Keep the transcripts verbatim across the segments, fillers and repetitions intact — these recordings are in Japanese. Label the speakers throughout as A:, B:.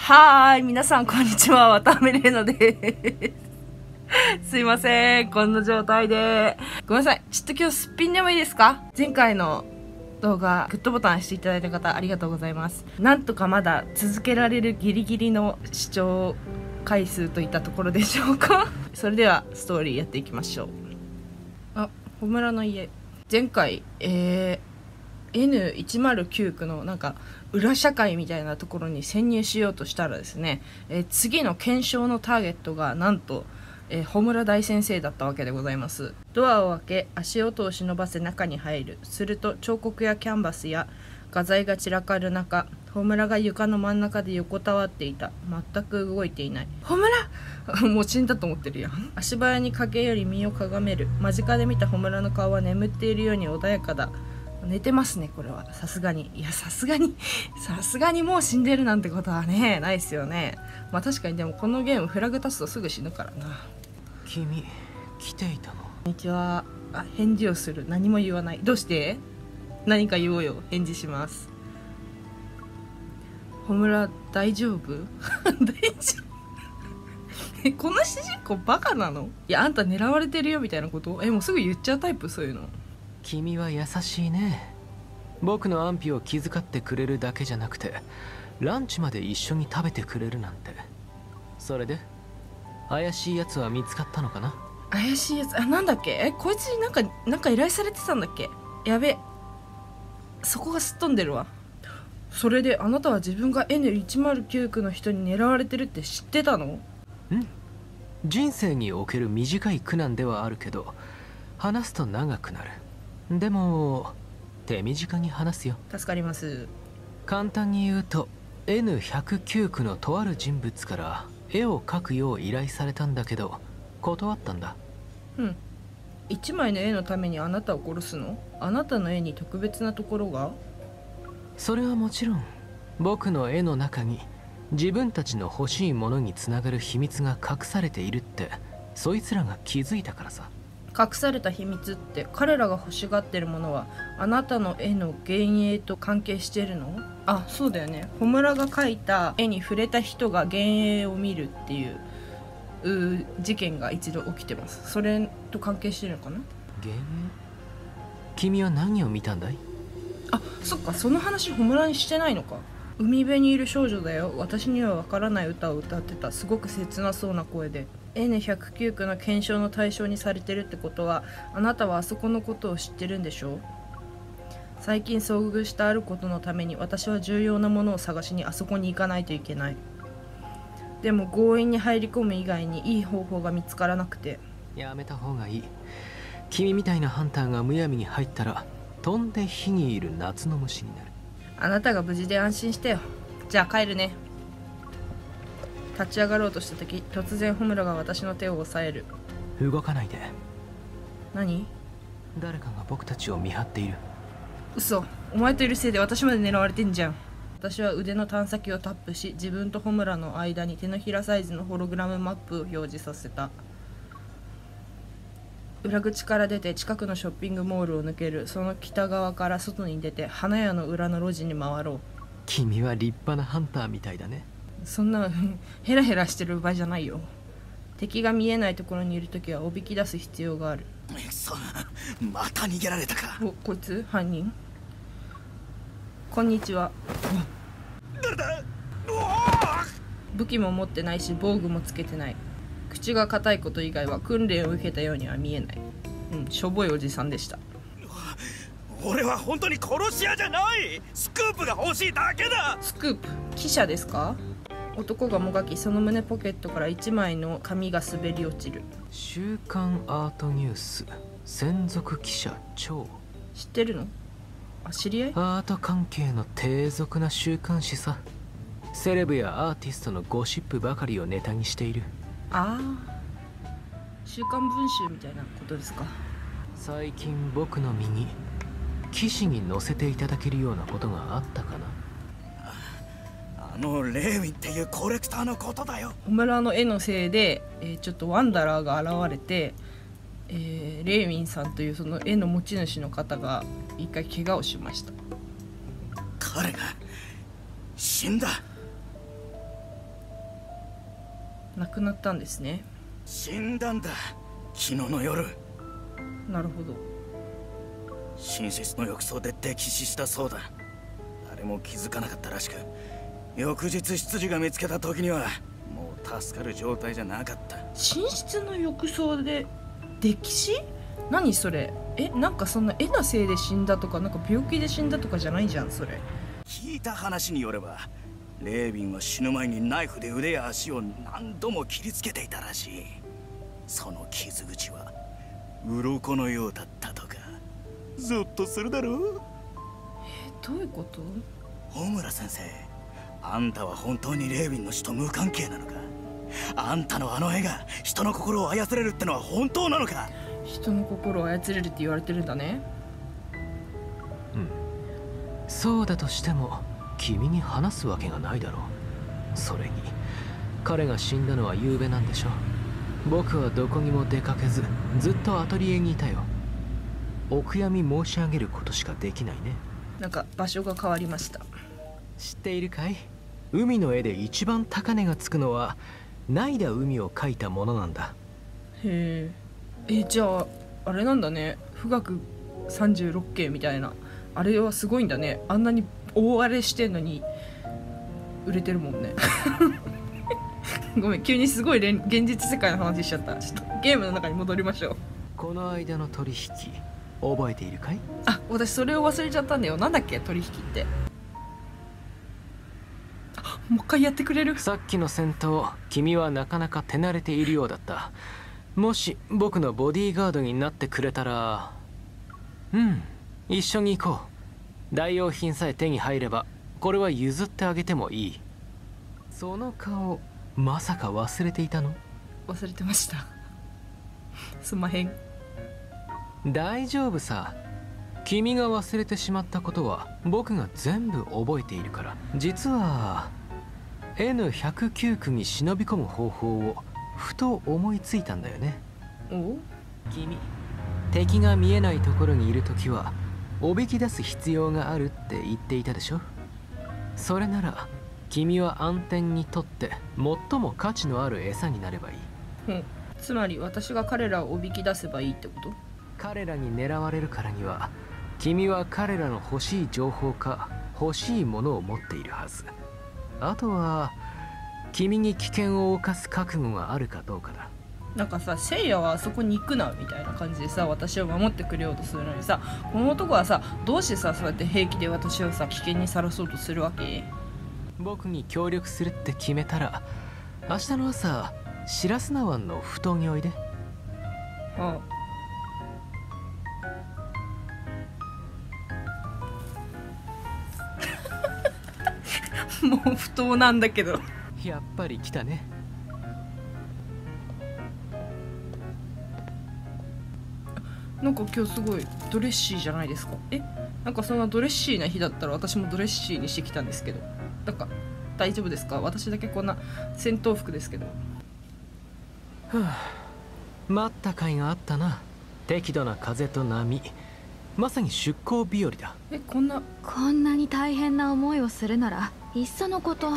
A: はーい、皆さんこんにちは、渡辺玲奈です。すいません、こんな状態で。ごめんなさい、ちょっと今日すっぴんでもいいですか？前回の動画、グッドボタンしていただいた方、ありがとうございます。なんとかまだ続けられるギリギリの視聴回数といったところでしょうかそれでは、ストーリーやっていきましょう。あ、穂村の家。前回、えー、エヌひゃくきゅう 区のなんか裏社会みたいなところに潜入しようとしたらですね、えー、次の検証のターゲットがなんと、えー、穂村大先生だったわけでございます。ドアを開け足音を忍ばせ中に入る。すると彫刻やキャンバスや画材が散らかる中、穂村が床の真ん中で横たわっていた。全く動いていない。穂村もう死んだと思ってるやん。足早に影より身をかがめる。間近で見た穂村の顔は眠っているように穏やかだ。寝てますね、これは。さすがに。いや、さすがに、さすがにもう死んでるなんてことはね、ないっすよね。まあ確かに、でもこのゲームフラグ立つとすぐ死ぬからな。
B: 君、来ていたの？
A: こんにちは。あ、返事をする。何も言わない。どうして？何か言おうよ。返事します。穂村、大丈夫？大丈夫え、この主人公バカなの？いや、あんた狙われてるよみたいなこと？え、もうすぐ言っちゃうタイプ？そういうの。
B: 君は優しいね。僕の安否を気遣ってくれるだけじゃなくて、ランチまで一緒に食べてくれるなんて。それで怪しいやつは見つかったのかな？
A: 怪しいやつ、あ、なんだっけ？え、こいつになんかなんか依頼されてたんだっけ？やべ、そこがすっ飛んでるわ。それであなたは自分が エヌひゃくきゅう 区の人に狙われてるって知ってたの？
B: うん。人生における短い苦難ではあるけど、話すと長くなる。でも手短に話すよ。
A: 助かります。
B: 簡単に言うと エヌひゃくきゅう 区のとある人物から絵を描くよう依頼されたんだけど断ったんだ。
A: うん。一枚の絵のためにあなたを殺すの？あなたの絵に特別なところが？
B: それはもちろん僕の絵の中に自分たちの欲しいものにつながる秘密が隠されているってそいつらが気づいたからさ。
A: 隠された秘密って彼らが欲しがってるものはあなたの絵の幻影と関係してるの？あ、そうだよね。穂村が描いた絵に触れた人が幻影を見るっていうう事件が一度起きてます。それと関係してるのかな？
B: 幻影？君は何を見たんだい？
A: あ、そっか、その話穂村にしてないのか。海辺にいる少女だよ。私にはわからない歌を歌ってた。すごく切なそうな声で。エヌひゃくきゅう 区の検証の対象にされてるってことはあなたはあそこのことを知ってるんでしょう？最近遭遇したあることのために私は重要なものを探しにあそこに行かないといけない。でも強引に入り込む以外にいい方法が見つからなくて。
B: やめた方がいい。君みたいなハンターがむやみに入ったら飛んで火にいる夏の虫になる。
A: あなたが無事で安心してよ。じゃあ帰るね。立ち上がろうとした時、突然穂村が私の手を押さえる。
B: 動かないで。
A: 何？
B: 誰かが僕たちを見張っている。
A: 嘘。お前といるせいで私まで狙われてんじゃん。私は腕の探査機をタップし、自分と穂村の間に手のひらサイズのホログラムマップを表示させた。裏口から出て近くのショッピングモールを抜ける。その北側から外に出て花屋の裏の路地に回ろう。
B: 君は立派なハンターみたいだね。
A: そんなヘラヘラしてる場合じゃないよ。敵が見えないところにいるときはおびき出す必要がある。
C: くそ、また逃げられたか。
A: お、こいつ犯人？こんにちは。
C: 誰だ？
A: 武器も持ってないし防具もつけてない。口が硬いこと以外は訓練を受けたようには見えない。うん、しょぼいおじさんでした。
C: 俺は本当に殺し屋じゃない。スクープが欲しいだけだ。
A: スクープ？記者ですか？男がもがき、その胸ポケットから一枚の紙が滑り落ちる。
B: 週刊アートニュース専属記者長。
A: 知ってるの？あ、知り合い？
B: アート関係の低俗な週刊誌さ。セレブやアーティストのゴシップばかりをネタにしている。
A: ああ、週刊文集みたいなことですか。
B: 最近僕の身に記事に載せていただけるようなことがあったかな？
C: あのレーウィンっていうコレクターのことだよ。
A: 穂村の絵のせいで、えー、ちょっとワンダラーが現れて、えー、レーウィンさんというその絵の持ち主の方が一回怪我をしました。
C: 彼が死んだ。
A: 亡くなったんですね。
C: 死んだんだ、昨日の夜。
A: なるほど。
C: 寝室の浴槽で溺死したそうだ。誰も気づかなかったらしく、翌日執事が見つけた時にはもう助かる状態じゃなかった。
A: 寝室の浴槽で溺死？何それ？え、なんかそんな絵のせいで死んだとか、なんか病気で死んだとかじゃないじゃんそれ。
C: 聞いた話によれば、レービンは死ぬ前にナイフで腕や足を何度も切りつけていたらしい。その傷口は鱗のようだったとか。ゾッとするだろう。
A: え、どういうこと？
C: 穂村先生、あんたは本当にレービンの死と無関係なのか？あんたのあの絵が人の心を操れるってのは本当なのか？
A: 人の心を操れるって言われてるんだね。
B: うん、そうだとしても君に話すわけがないだろう。それに彼が死んだのは夕べなんでしょ。僕はどこにも出かけずずっとアトリエにいたよ。お悔やみ申し上げることしかできないね。
A: なんか場所が変わりました。
B: 知っているかい？海の絵で一番高値がつくのはナイダ海を描いたものなんだ。
A: へえ。え、じゃああれなんだね、富岳さんじゅうろっけいみたいな、あれはすごいんだね。あんなに大荒れしてんのに売れてるもんね。ごめん、急にすごい現実世界の話しちゃった。ちょっとゲームの中に戻りましょう。
B: この間の取引覚えているかい？
A: あ、私それを忘れちゃったんだよ。なんだっけ、取引って。あ、もう一回やってくれる？
B: さっきの戦闘、君はなかなか手慣れているようだった。もし僕のボディーガードになってくれたら、うん、一緒に行こう。代用品さえ手に入ればこれは譲ってあげてもいい。その顔、まさか忘れていたの？
A: 忘れてました。すんまへん。
B: 大丈夫さ。君が忘れてしまったことは僕が全部覚えているから。実は エヌひゃくきゅう 区に忍び込む方法をふと思いついたんだよね。
A: お？
B: 君、敵が見えないところにいるときはおびき出す必要があるって言っていたでしょ。それなら君は暗転にとって最も価値のある餌になればいい。
A: うん、つまり私が彼らをおびき出せばいいってこと？
B: 彼らに狙われるからには君は彼らの欲しい情報か欲しいものを持っているはず。あとは君に危険を冒す覚悟があるかどうかだ。
A: なんかさ、聖夜はあそこに行くなみたいな感じでさ、私を守ってくれようとするのにさ、この男はさ、どうしてさ、そうやって平気で私をさ危険にさらそうとするわけ？
B: 僕に協力するって決めたら明日の朝白砂湾の埠頭においで。
A: ああ。もう不当なんだけど。
B: やっぱり来たね。
A: なんか今日すごいドレッシーじゃないですか。え、なんかそんなドレッシーな日だったら私もドレッシーにしてきたんですけど、なんか大丈夫ですか？私だけこんな戦闘服ですけど。
B: はあ、待った甲斐があったな。適度な風と波、まさに出航日和だ。
A: え、こんな
D: こんなに大変な思いをするならいっそのこと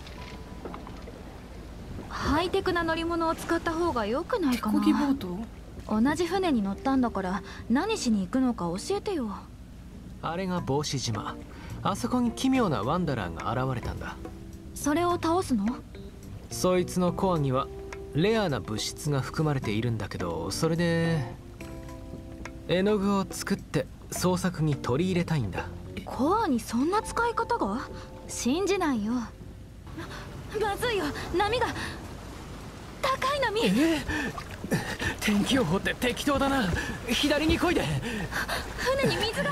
D: ハイテクな乗り物を使った方が良くないかな。
A: 手漕ぎボート？
D: 同じ船に乗ったんだから何しに行くのか教えてよ。
B: あれが帽子島。あそこに奇妙なワンダラーが現れたんだ。
D: それを倒すの？
B: そいつのコアにはレアな物質が含まれているんだけど、それで絵の具を作って創作に取り入れたいんだ。
D: コアにそんな使い方が？信じないよ。ま、まずいよ、波が高い波。
B: えー、天気予報って適当だな。左に漕いで。
D: 船に水が。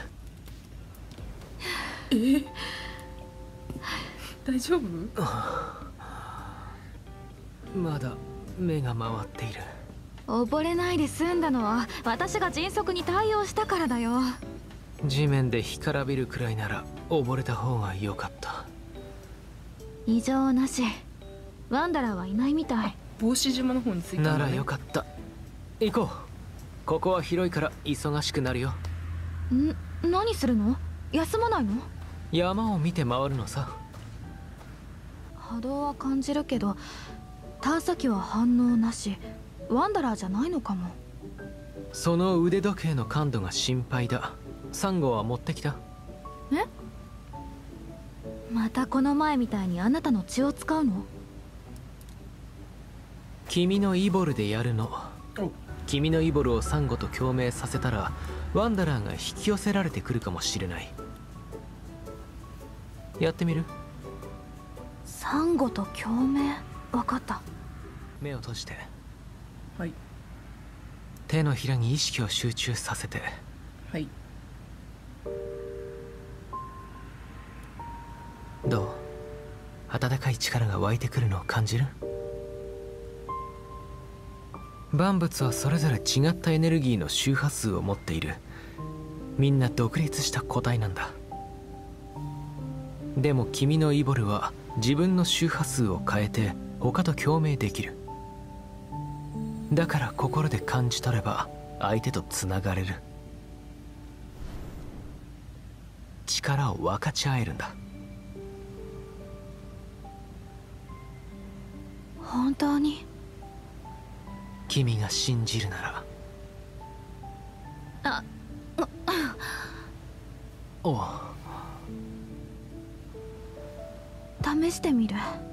A: えー、大丈夫？
B: まだ目が回っている。
D: 溺れないで済んだのは私が迅速に対応したからだよ。
B: 地面で干からびるくらいなら溺れた方が良かった。
D: 異常なし。ワンダラーはいないみたい。
A: 帽子島の方に着いたんだね。
B: ならよかった。行こう。ここは広いから忙しくなるよ。
D: ん、何するの？休まないの？
B: 山を見て回るのさ。
D: 波動は感じるけどターサキは反応なし。ワンダラーじゃないのかも。
B: その腕時計の感度が心配だ。サンゴは持ってきた？
D: え？またこの前みたいにあなたの血を使うの？
B: 君のイボルでやるの。君のイボルをサンゴと共鳴させたらワンダラーが引き寄せられてくるかもしれない。やってみる？
D: サンゴと共鳴。分かった。
B: 目を閉じて。
A: はい。
B: 手のひらに意識を集中させて。
A: はい。
B: どう？温かい力が湧いてくるのを感じる？万物はそれぞれ違ったエネルギーの周波数を持っている。みんな独立した個体なんだ。でも君のイボルは自分の周波数を変えて他と共鳴できる。だから心で感じ取れば相手とつながれる。力を分かち合えるんだ。
D: 本当に？
B: 君が信じるなら。
D: あ、
B: おう。
D: 試してみる。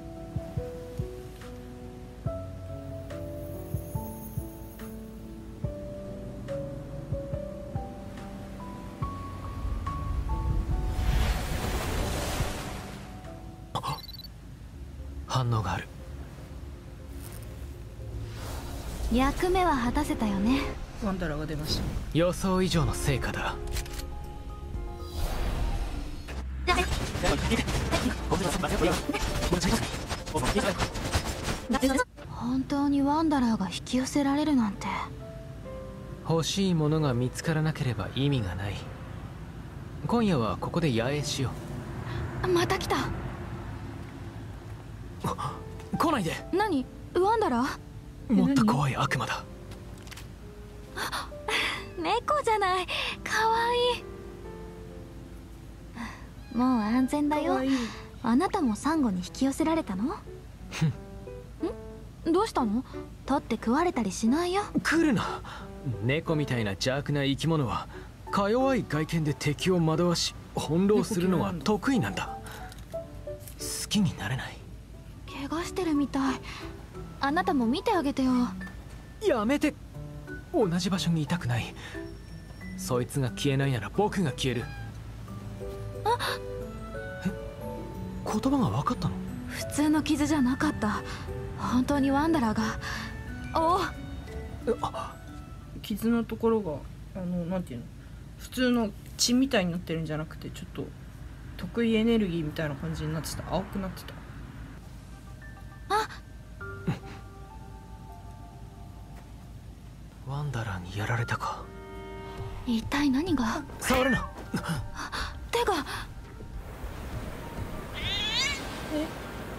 B: 反応がある。
D: 役目は果たせたよね。
A: ワンダラーが出ました。
B: 予想以上の成果だ。
D: 本当にワンダラーが引き寄せられるなんて。
B: 欲しいものが見つからなければ意味がない。今夜はここで野営しよ
D: う。また来た。
B: 来ないで。
D: 何？ワンダラー？
B: もっと怖い悪魔だ。
D: 猫じゃない。かわいい。もう安全だよ。
A: かわいい。
D: あなたもサンゴに引き寄せられたの？ん？どうしたの？取って食われたりしないよ。
B: 来るな。猫みたいな邪悪な生き物はか弱い外見で敵を惑わし翻弄するのは得意なんだ。好きになれない。
D: 怪我してるみたい。あなたも見てあげてよ。
B: やめて。同じ場所にいたくない。そいつが消えないなら僕が消える。
D: あ、
B: え、言葉が分かったの？
D: 普通の傷じゃなかった。本当にワンダラーが。おお。
A: 傷のところがあのなんていうの、普通の血みたいになってるんじゃなくて、ちょっと得意エネルギーみたいな感じになってた。青くなってた。
D: あ、
B: ワンダラーにやられたか。
D: 一体何が？
B: 触るな。
D: 手が。
A: え？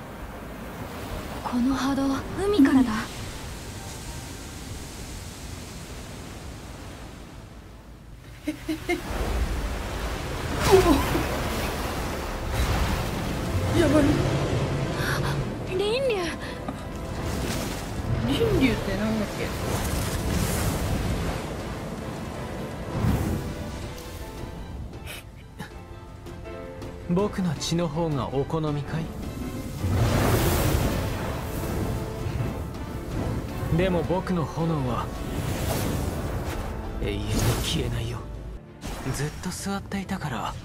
D: この波動、海からだ。
A: えええ。おお。やばい。
D: 輪廻。
A: 輪廻ってなんだっけ？
B: 僕の血の方がお好みかい？でも僕の炎は永遠に消えないよ。ずっと座っていたから。うわ、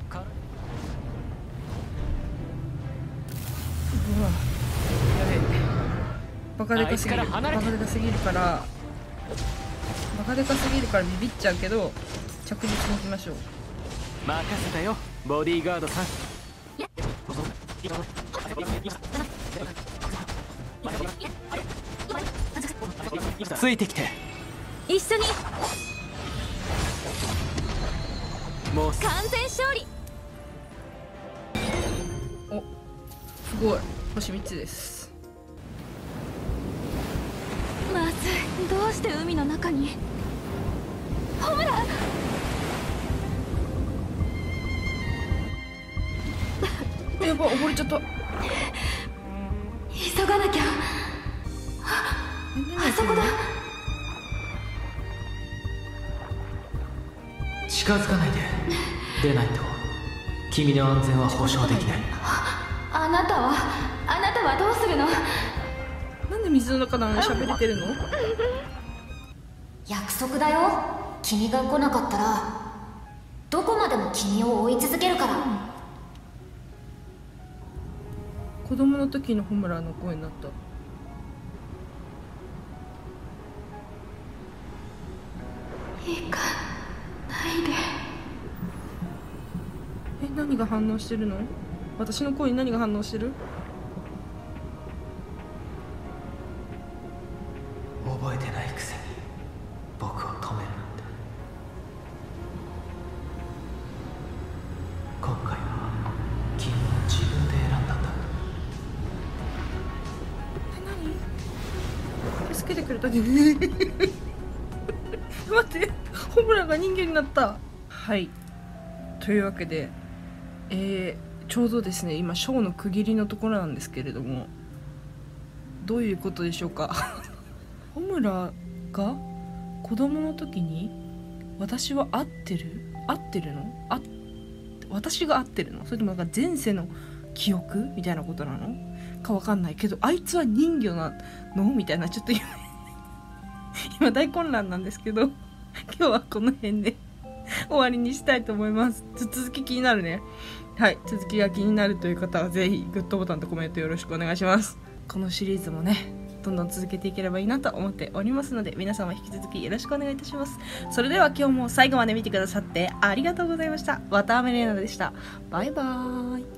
A: やべえ。バカでかすぎる。バカでかすぎるからバカでかすぎるからビビっちゃうけど、着実にいきましょう。
B: 任せたよ、ボディーガードさん。ついてきて。
D: 一緒に。
B: もう
D: 完全勝利。
A: お、すごい。星みっつです。
D: まずい。どうして海の中に？ほら。
A: やばい、溺れちゃった。
D: 急がなきゃ。
A: ますよね。
B: 近づかないで。出ないと君の安全は保証できない。
D: あなたはあなたはどうするの？
A: なんで水の中なのに喋れてるの？
E: 約束だよ。君が来なかったらどこまでも君を追い続けるから。
A: 子供の時のホムラの声になった。
D: 行かないで。
A: え、何が反応してるの？私の声に何が反応してる？
B: 覚えてないくせに僕を止めるなんて。今回は君は自分で選んだんだ。
A: え、何？助けてくれたけど待って、ホムラが人間になった。はい、というわけで、えー、ちょうどですね今ショーの区切りのところなんですけれども、どういうことでしょうかホムラが子供の時に私は合ってる合ってるのあ私が合ってるの、それともなんか前世の記憶みたいなことなのかわかんないけど、あいつは人魚なのみたいな、ちょっと今今大混乱なんですけど、今日はこの辺で終わりにしたいと思います。続き気になるね。はい、続きが気になるという方はぜひグッドボタンとコメントよろしくお願いします。このシリーズもねどんどん続けていければいいなと思っておりますので、皆様引き続きよろしくお願いいたします。それでは今日も最後まで見てくださってありがとうございました。わたあめれいなでした。バイバーイ。